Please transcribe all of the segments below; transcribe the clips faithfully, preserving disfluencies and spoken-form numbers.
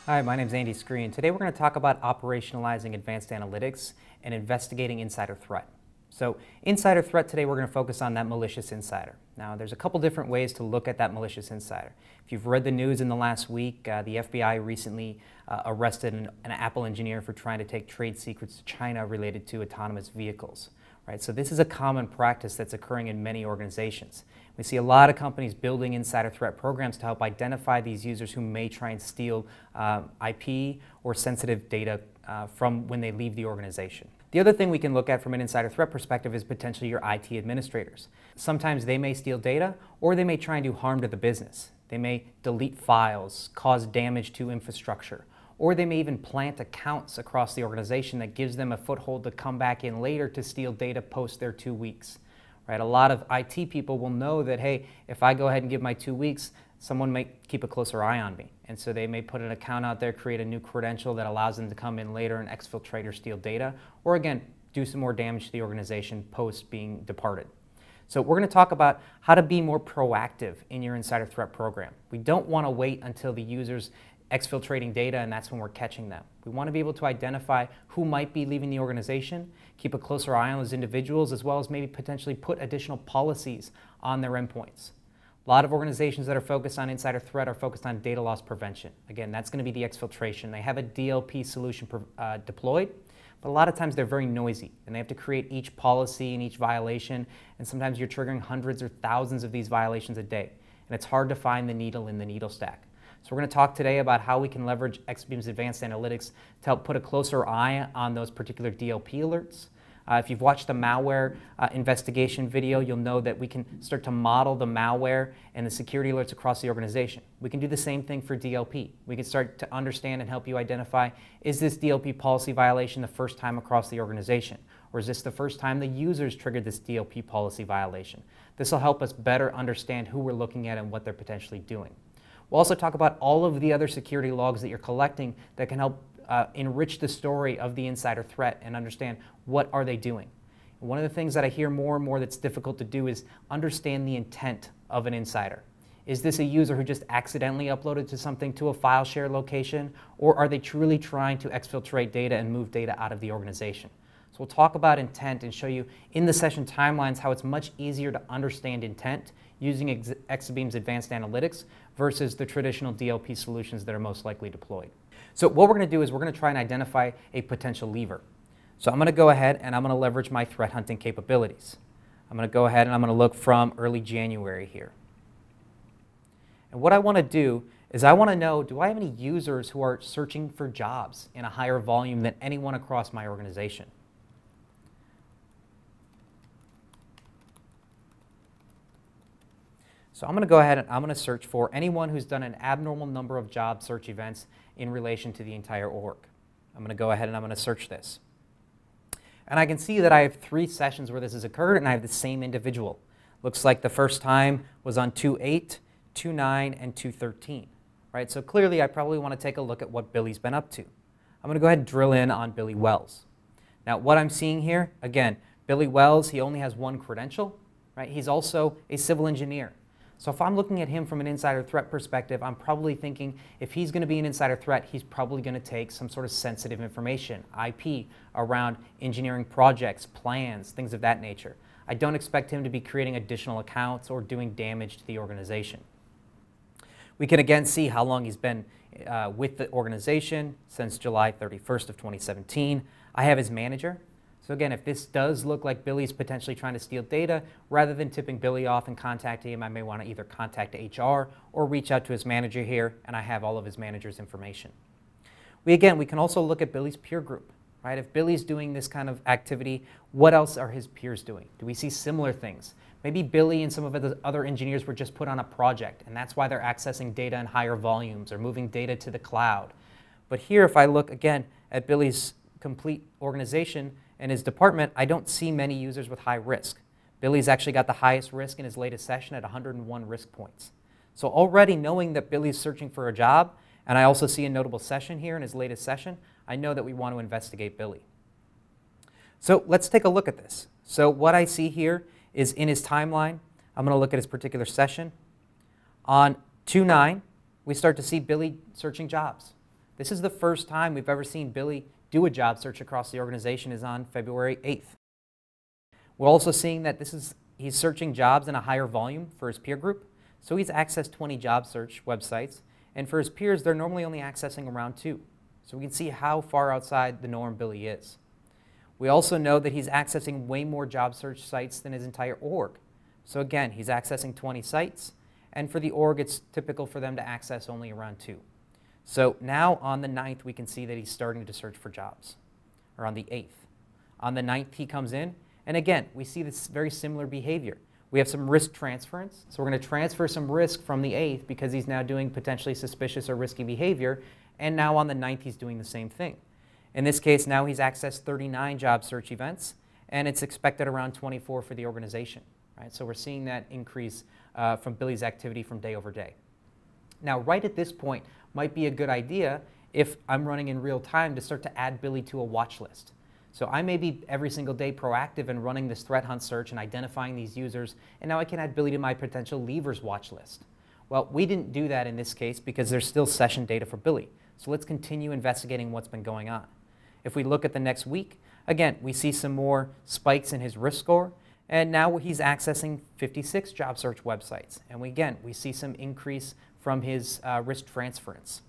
Hi, my name is Andy Screen. Today we're going to talk about operationalizing advanced analytics and investigating insider threat. So insider threat today, we're going to focus on that malicious insider. Now there's a couple different ways to look at that malicious insider. If you've read the news in the last week, uh, the F B I recently uh, arrested an, an Apple engineer for trying to take trade secrets to China related to autonomous vehicles. Right? So this is a common practice that's occurring in many organizations. We see a lot of companies building insider threat programs to help identify these users who may try and steal uh, I P or sensitive data uh, from when they leave the organization. The other thing we can look at from an insider threat perspective is potentially your I T administrators. Sometimes they may steal data or they may try and do harm to the business. They may delete files, cause damage to infrastructure, or they may even plant accounts across the organization that gives them a foothold to come back in later to steal data post their two weeks. Right? A lot of I T people will know that, hey, if I go ahead and give my two weeks, someone may keep a closer eye on me. And so they may put an account out there, create a new credential that allows them to come in later and exfiltrate or steal data, or again, do some more damage to the organization post being departed. So we're going to talk about how to be more proactive in your insider threat program. We don't want to wait until the user's exfiltrating data and that's when we're catching them. We want to be able to identify who might be leaving the organization, keep a closer eye on those individuals, as well as maybe potentially put additional policies on their endpoints. A lot of organizations that are focused on insider threat are focused on data loss prevention. Again, that's going to be the exfiltration. They have a D L P solution uh, deployed, but a lot of times they're very noisy and they have to create each policy and each violation, and sometimes you're triggering hundreds or thousands of these violations a day, and it's hard to find the needle in the needle stack. So we're going to talk today about how we can leverage Exabeam's advanced analytics to help put a closer eye on those particular D L P alerts. Uh, if you've watched the malware uh, investigation video, you'll know that we can start to model the malware and the security alerts across the organization. We can do the same thing for D L P. We can start to understand and help you identify, is this D L P policy violation the first time across the organization? Or is this the first time the users triggered this D L P policy violation? This will help us better understand who we're looking at and what they're potentially doing. We'll also talk about all of the other security logs that you're collecting that can help uh, enrich the story of the insider threat and understand what are they doing. And one of the things that I hear more and more that's difficult to do is understand the intent of an insider. Is this a user who just accidentally uploaded to something to a file share location, or are they truly trying to exfiltrate data and move data out of the organization? So we'll talk about intent and show you in the session timelines how it's much easier to understand intent using Ex Exabeam's advanced analytics versus the traditional D L P solutions that are most likely deployed. So what we're going to do is we're going to try and identify a potential lever. So I'm going to go ahead and I'm going to leverage my threat hunting capabilities. I'm going to go ahead and I'm going to look from early January here. And what I want to do is I want to know, do I have any users who are searching for jobs in a higher volume than anyone across my organization? So I'm going to go ahead and I'm going to search for anyone who's done an abnormal number of job search events in relation to the entire org. I'm going to go ahead and I'm going to search this. And I can see that I have three sessions where this has occurred and I have the same individual. Looks like the first time was on two eight, two nine, and two thirteen. Right? So clearly I probably want to take a look at what Billy's been up to. I'm going to go ahead and drill in on Billy Wells. Now what I'm seeing here, again, Billy Wells, he only has one credential. Right? He's also a civil engineer. So if I'm looking at him from an insider threat perspective, I'm probably thinking if he's going to be an insider threat, he's probably going to take some sort of sensitive information, I P, around engineering projects, plans, things of that nature. I don't expect him to be creating additional accounts or doing damage to the organization. We can again see how long he's been uh, with the organization since July thirty-first of twenty seventeen. I have his manager. So again, if this does look like Billy's potentially trying to steal data, rather than tipping Billy off and contacting him, I may want to either contact H R or reach out to his manager here, and I have all of his manager's information. We again, we can also look at Billy's peer group, right? If Billy's doing this kind of activity, what else are his peers doing? Do we see similar things? Maybe Billy and some of the other engineers were just put on a project, and that's why they're accessing data in higher volumes or moving data to the cloud. But here, if I look again at Billy's complete organization, in his department, I don't see many users with high risk. Billy's actually got the highest risk in his latest session at one hundred and one risk points. So already knowing that Billy's searching for a job, and I also see a notable session here in his latest session, I know that we want to investigate Billy. So let's take a look at this. So what I see here is in his timeline, I'm going to look at his particular session. On two nine, we start to see Billy searching jobs. This is the first time we've ever seen Billy do a job search across the organization is on February eighth. We're also seeing that this is, he's searching jobs in a higher volume for his peer group. So he's accessed twenty job search websites, and for his peers, they're normally only accessing around two. So we can see how far outside the norm Billy is. We also know that he's accessing way more job search sites than his entire org. So again, he's accessing twenty sites, and for the org, it's typical for them to access only around two. So now on the ninth, we can see that he's starting to search for jobs, or on the eighth. On the ninth, he comes in, and again, we see this very similar behavior. We have some risk transference, so we're going to transfer some risk from the eighth because he's now doing potentially suspicious or risky behavior, and now on the ninth, he's doing the same thing. In this case, now he's accessed thirty-nine job search events, and it's expected around twenty-four for the organization. Right? So we're seeing that increase uh, from Billy's activity from day over day. Now, right at this point might be a good idea if I'm running in real time to start to add Billy to a watch list. So I may be every single day proactive in running this threat hunt search and identifying these users, and now I can add Billy to my potential leavers watch list. Well, we didn't do that in this case because there's still session data for Billy. So let's continue investigating what's been going on. If we look at the next week, again, we see some more spikes in his risk score, and now he's accessing fifty-six job search websites. And we, again, we see some increase from his uh, risk transference.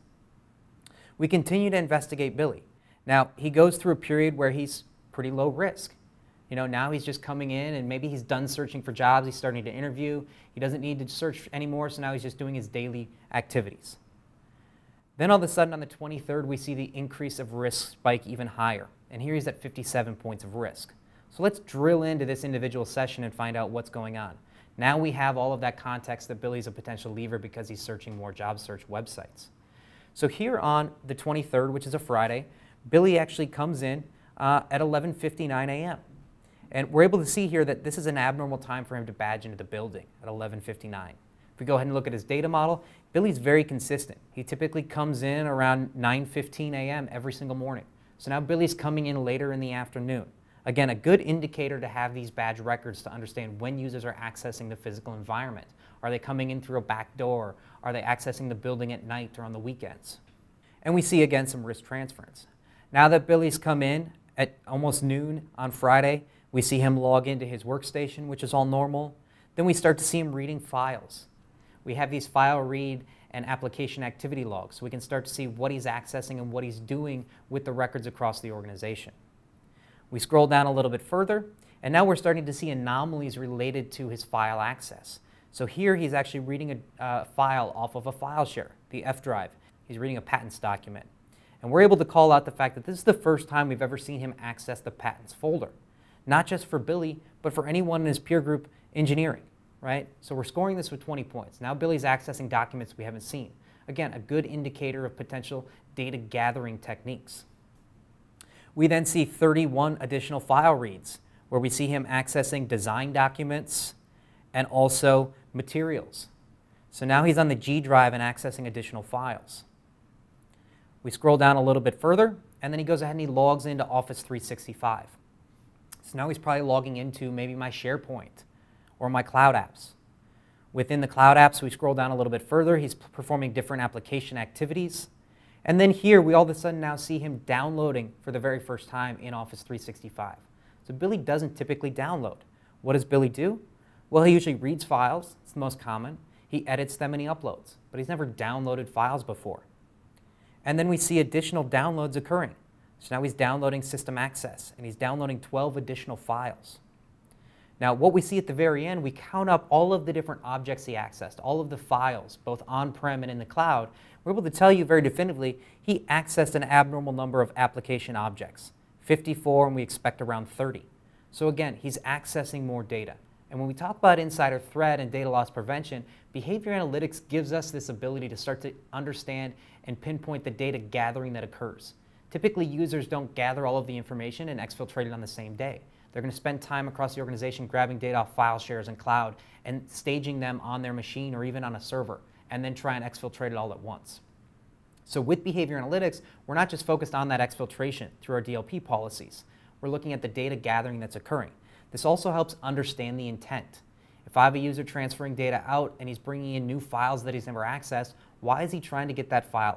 We continue to investigate Billy. Now, he goes through a period where he's pretty low risk. You know, now he's just coming in and maybe he's done searching for jobs, he's starting to interview, he doesn't need to search anymore, so now he's just doing his daily activities. Then all of a sudden on the twenty-third, we see the increase of risk spike even higher. And here he's at fifty-seven points of risk. So let's drill into this individual session and find out what's going on. Now we have all of that context that Billy's a potential leaver because he's searching more job search websites. So here on the twenty-third, which is a Friday, Billy actually comes in uh, at eleven fifty-nine a m And we're able to see here that this is an abnormal time for him to badge into the building at eleven fifty-nine. If we go ahead and look at his data model, Billy's very consistent. He typically comes in around nine fifteen a m every single morning. So now Billy's coming in later in the afternoon. Again, a good indicator to have these badge records to understand when users are accessing the physical environment. Are they coming in through a back door? Are they accessing the building at night or on the weekends? And we see again some risk transference. Now that Billy's come in at almost noon on Friday, we see him log into his workstation, which is all normal. Then we start to see him reading files. We have these file read and application activity logs, so we can start to see what he's accessing and what he's doing with the records across the organization. We scroll down a little bit further, and now we're starting to see anomalies related to his file access. So here he's actually reading a uh, file off of a file share, the F drive. He's reading a patents document. And we're able to call out the fact that this is the first time we've ever seen him access the patents folder. Not just for Billy, but for anyone in his peer group engineering, right? So we're scoring this with twenty points. Now Billy's accessing documents we haven't seen. Again, a good indicator of potential data gathering techniques. We then see thirty-one additional file reads, where we see him accessing design documents and also materials. So now he's on the G drive and accessing additional files. We scroll down a little bit further, and then he goes ahead and he logs into Office three sixty-five. So now he's probably logging into maybe my SharePoint or my cloud apps. Within the cloud apps, we scroll down a little bit further. He's performing different application activities. And then here, we all of a sudden now see him downloading for the very first time in Office three sixty-five. So Billy doesn't typically download. What does Billy do? Well, he usually reads files. It's the most common. He edits them and he uploads. But he's never downloaded files before. And then we see additional downloads occurring. So now he's downloading system access, and he's downloading twelve additional files. Now, what we see at the very end, we count up all of the different objects he accessed, all of the files, both on-prem and in the cloud. We're able to tell you very definitively he accessed an abnormal number of application objects, fifty-four, and we expect around thirty. So again, he's accessing more data. And when we talk about insider threat and data loss prevention, behavior analytics gives us this ability to start to understand and pinpoint the data gathering that occurs. Typically, users don't gather all of the information and exfiltrate it on the same day. They're going to spend time across the organization grabbing data off file shares and cloud and staging them on their machine or even on a server, and then try and exfiltrate it all at once. So with behavior analytics, we're not just focused on that exfiltration through our D L P policies. We're looking at the data gathering that's occurring. This also helps understand the intent. If I have a user transferring data out and he's bringing in new files that he's never accessed, why is he trying to get that file out?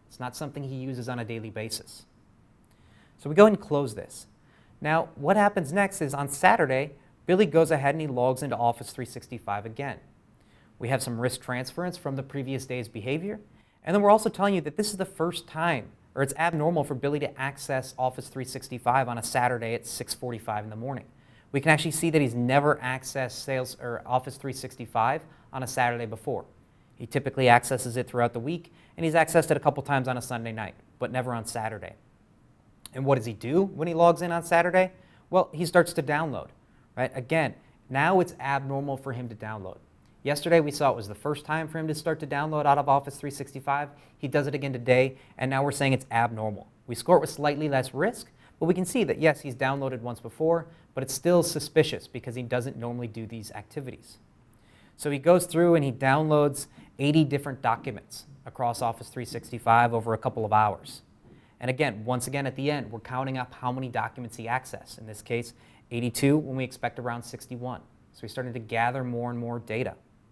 It's not something he uses on a daily basis. So we go ahead and close this. Now, what happens next is on Saturday, Billy goes ahead and he logs into Office three sixty-five again. We have some risk transference from the previous day's behavior, and then we're also telling you that this is the first time, or it's abnormal for Billy to access Office three sixty-five on a Saturday at six forty-five in the morning. We can actually see that he's never accessed sales or Office three sixty-five on a Saturday before. He typically accesses it throughout the week, and he's accessed it a couple times on a Sunday night, but never on Saturday. And what does he do when he logs in on Saturday? Well, he starts to download, right? Again, now it's abnormal for him to download. Yesterday we saw it was the first time for him to start to download out of Office three sixty-five. He does it again today, and now we're saying it's abnormal. We score it with slightly less risk, but we can see that, yes, he's downloaded once before, but it's still suspicious because he doesn't normally do these activities. So he goes through and he downloads eighty different documents across Office three sixty-five over a couple of hours. And again, once again, at the end, we're counting up how many documents he accessed. In this case, eighty-two, when we expect around sixty-one. So he's starting to gather more and more data.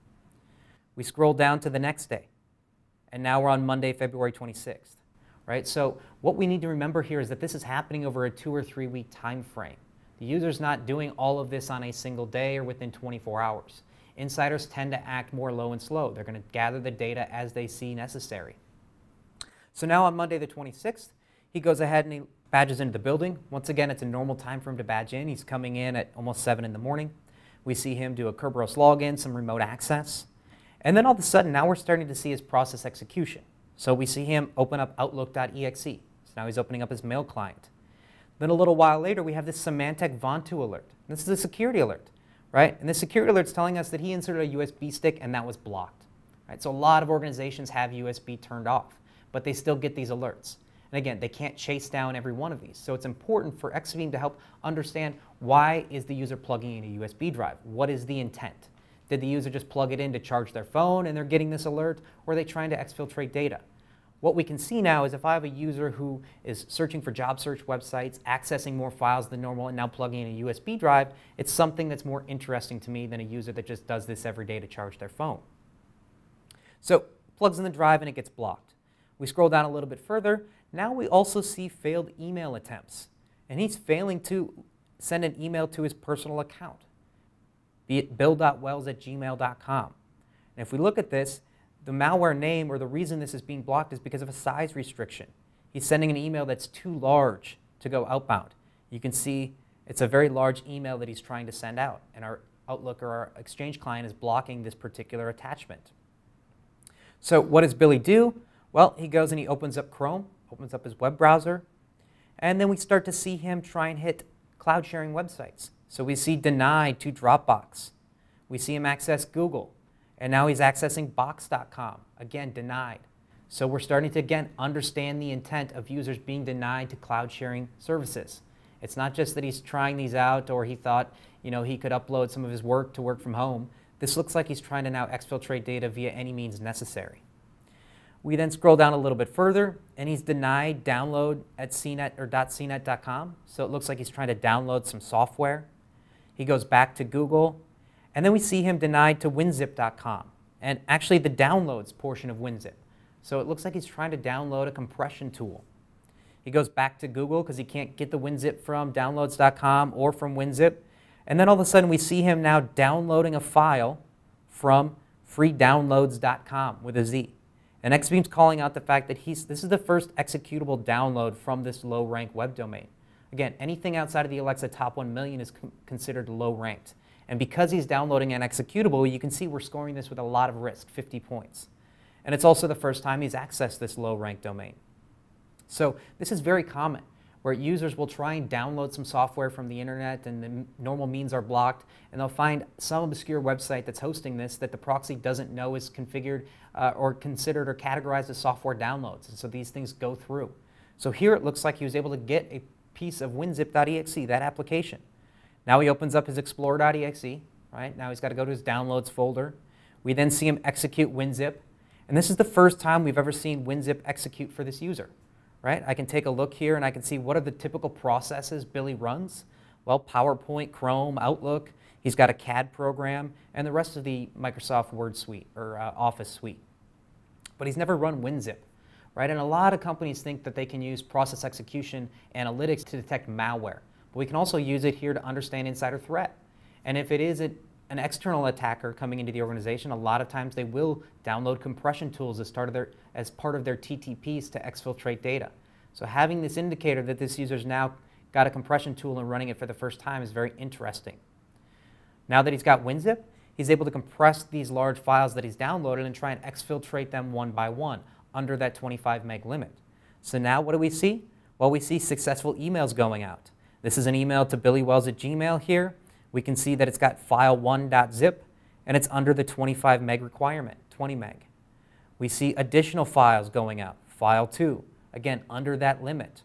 We scroll down to the next day, and now we're on Monday, February twenty-sixth. Right? So what we need to remember here is that this is happening over a two or three week time frame. The user's not doing all of this on a single day or within twenty-four hours. Insiders tend to act more low and slow. They're going to gather the data as they see necessary. So now on Monday the twenty-sixth, he goes ahead and he badges into the building. Once again, it's a normal time for him to badge in. He's coming in at almost seven in the morning. We see him do a Kerberos login, some remote access. And then all of a sudden, now we're starting to see his process execution. So we see him open up Outlook dot E X E. So now he's opening up his mail client. Then a little while later, we have this Symantec Vonto alert. This is a security alert, right? And the security alert is telling us that he inserted a U S B stick and that was blocked. Right? So a lot of organizations have U S B turned off, but they still get these alerts. And again, they can't chase down every one of these. So it's important for Exabeam to help understand, why is the user plugging in a U S B drive? What is the intent? Did the user just plug it in to charge their phone and they're getting this alert, or are they trying to exfiltrate data? What we can see now is if I have a user who is searching for job search websites, accessing more files than normal, and now plugging in a U S B drive, it's something that's more interesting to me than a user that just does this every day to charge their phone. So plugs in the drive and it gets blocked. We scroll down a little bit further. Now we also see failed email attempts. And he's failing to send an email to his personal account, be it bill dot wells at gmail dot com. And if we look at this, the malware name, or the reason this is being blocked, is because of a size restriction. He's sending an email that's too large to go outbound. You can see it's a very large email that he's trying to send out, and our Outlook or our Exchange client is blocking this particular attachment. So what does Billy do? Well, he goes and he opens up Chrome, opens up his web browser, and then we start to see him try and hit cloud sharing websites. So we see denied to Dropbox. We see him access Google. And now he's accessing box dot com. Again, denied. So we're starting to, again, understand the intent of users being denied to cloud sharing services. It's not just that he's trying these out or he thought, you know, he could upload some of his work to work from home. This looks like he's trying to now exfiltrate data via any means necessary. We then scroll down a little bit further, and he's denied download at C net or .c net dot com. So it looks like he's trying to download some software. He goes back to Google. And then we see him denied to winzip dot com, and actually the downloads portion of WinZip. So it looks like he's trying to download a compression tool. He goes back to Google because he can't get the WinZip from downloads dot com or from WinZip. And then all of a sudden we see him now downloading a file from free downloads dot com with a Z. And Exabeam's calling out the fact that he's, this is the first executable download from this low-rank web domain. Again, anything outside of the Alexa top one million is considered low-ranked. And because he's downloading an executable, you can see we're scoring this with a lot of risk, fifty points. And it's also the first time he's accessed this low-ranked domain. So this is very common, where users will try and download some software from the internet and the normal means are blocked, and they'll find some obscure website that's hosting this that the proxy doesn't know is configured uh, or considered or categorized as software downloads. And so these things go through. So here it looks like he was able to get a piece of winzip dot E X E, that application. Now he opens up his explorer dot E X E, right? Now he's got to go to his downloads folder. We then see him execute WinZip. And this is the first time we've ever seen WinZip execute for this user, right? I can take a look here and I can see what are the typical processes Billy runs. Well, PowerPoint, Chrome, Outlook. He's got a C A D program and the rest of the Microsoft Word suite or uh, Office suite. But he's never run WinZip. right? And a lot of companies think that they can use process execution analytics to detect malware. But we can also use it here to understand insider threat. And if it is a, an external attacker coming into the organization, a lot of times they will download compression tools as part of their, as part of their T T Ps to exfiltrate data. So having this indicator that this user's now got a compression tool and running it for the first time is very interesting. Now that he's got WinZip, he's able to compress these large files that he's downloaded and try and exfiltrate them one by one under that twenty-five meg limit. So now what do we see? Well, we see successful emails going out. This is an email to Billy Wells at Gmail here. We can see that it's got file one dot zip and it's under the twenty-five meg requirement, twenty meg. We see additional files going out, file two, again, under that limit.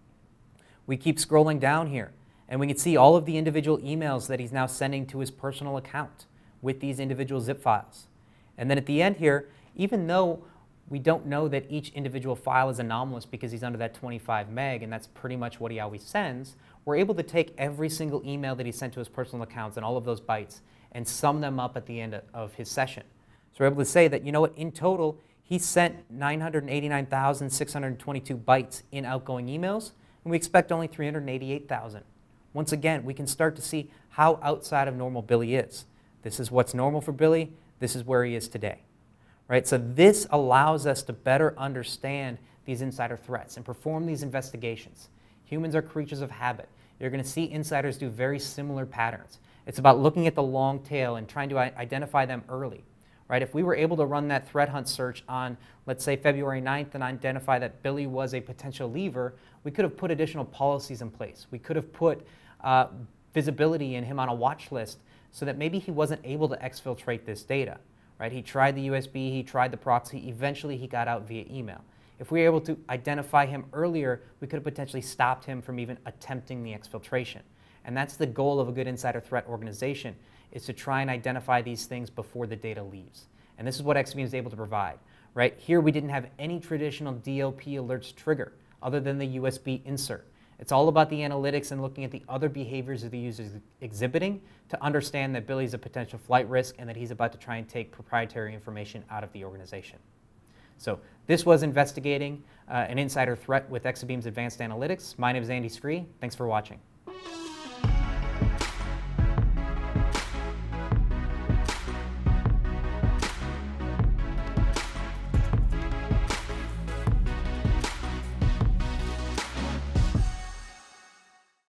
We keep scrolling down here and we can see all of the individual emails that he's now sending to his personal account with these individual zip files. And then at the end here, even though we don't know that each individual file is anomalous because he's under that twenty-five meg, and that's pretty much what he always sends, we're able to take every single email that he sent to his personal accounts and all of those bytes and sum them up at the end of his session. So we're able to say that, you know what, in total, he sent nine hundred eighty-nine thousand six hundred twenty-two bytes in outgoing emails, and we expect only three hundred eighty-eight thousand. Once again, we can start to see how outside of normal Billy is. This is what's normal for Billy. This is where he is today. Right? So this allows us to better understand these insider threats and perform these investigations. Humans are creatures of habit. You're going to see insiders do very similar patterns. It's about looking at the long tail and trying to identify them early. Right? If we were able to run that threat hunt search on, let's say, February ninth and identify that Billy was a potential leaver, we could have put additional policies in place. We could have put uh, visibility in him on a watch list so that maybe he wasn't able to exfiltrate this data. Right? He tried the U S B, he tried the proxy, eventually he got out via email. If we were able to identify him earlier, we could have potentially stopped him from even attempting the exfiltration. And that's the goal of a good insider threat organization, is to try and identify these things before the data leaves. And this is what Exabeam is able to provide. Right? Here we didn't have any traditional D L P alerts trigger other than the U S B insert. It's all about the analytics and looking at the other behaviors of the users exhibiting to understand that Billy's a potential flight risk and that he's about to try and take proprietary information out of the organization. So this was investigating uh, an insider threat with Exabeam's advanced analytics. My name is Andy Scree. Thanks for watching.